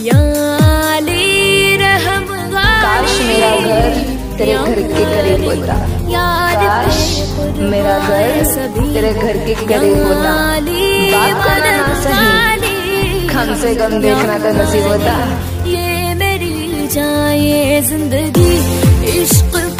काश मेरा घर तेरे घर के करीब होता, काश मेरा घर तेरे घर के करीब होता। बात करना ना सही, कम से कम देखना तो नसीब होता। ये मेरी जाए जिंदगी इश्क